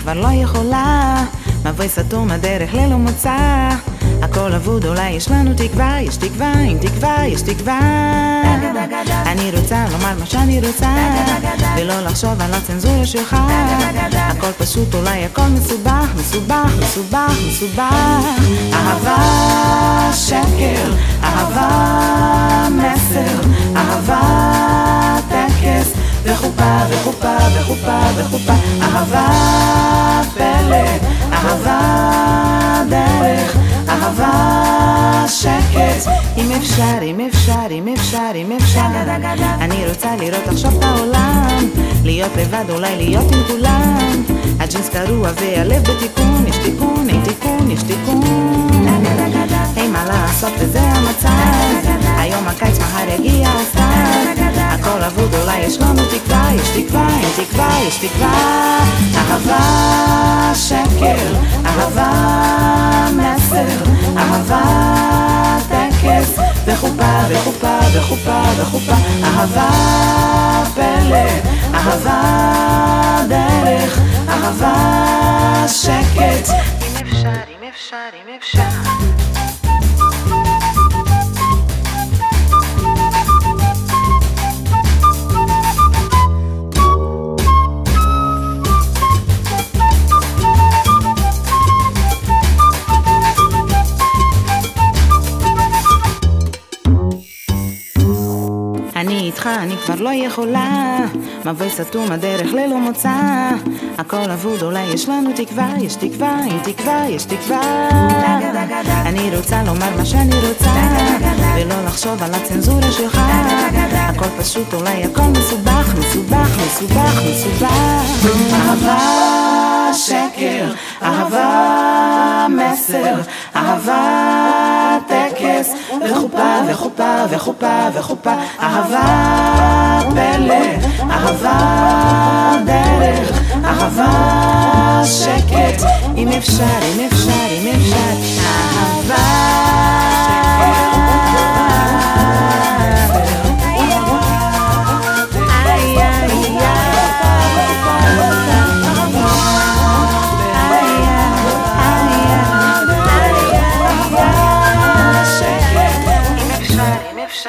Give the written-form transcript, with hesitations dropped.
כבר לא יכולה, מבוי סתום הדרך ללא מוצא, הכל אבוד, אולי יש לנו תקווה, יש תקווה, עם תקווה, יש תקווה. אני רוצה לומר מה שאני רוצה, ולא לחשוב על הצנזורה שלך, הכל פשוט, אולי הכל מסובך, מסובך, מסובך, מסובך. אהבה שקר, אהבה מסר, אהבה טקס, וחופה, וחופה, וחופה, וחופה. אהבה פלא, אהבה דרך, אהבה שקט. אם אפשר, אם אפשר, אם אפשר, אם אפשר, אני רוצה לראות עכשיו את העולם, להיות לבד, אולי להיות עם כולם. הג'ינס קרוע והלב בתיקון, יש תיקון, אין תיקון, יש תיקון. היי, מה לעשות וזה המצב, היום הקיץ מחר יגיע הסתיו, הכל אבוד, אולי יש לנו תקווה, יש תקווה, אין תקווה, יש תקווה. אהבה שקר, אהבה מסר, אהבה טקס, וחופה, וחופה, וחופה, וחופה. אהבה פלא, אהבה דרך, אהבה שקט. אם אפשר, אם אפשר, אם אפשר. אני איתך, אני כבר לא יכולה, מבוי סתום הדרך ללא מוצא, הכל אבוד, אולי יש לנו תקווה, יש תקווה, עם תקווה, יש תקווה. אני רוצה לומר מה שאני רוצה, ולא לחשוב על הצנזורה שלך, הכל פשוט, אולי הכל מסובך, מסובך, מסובך, מסובך. אהבה שקר, אהבה מסר, אהבה טקס, וחופה, וחופה, וחופה, וחופה. אהבה פלא, אהבה דרך, אהבה שקט. אם אפשר, אם אפשר, אם אפשר. אהבה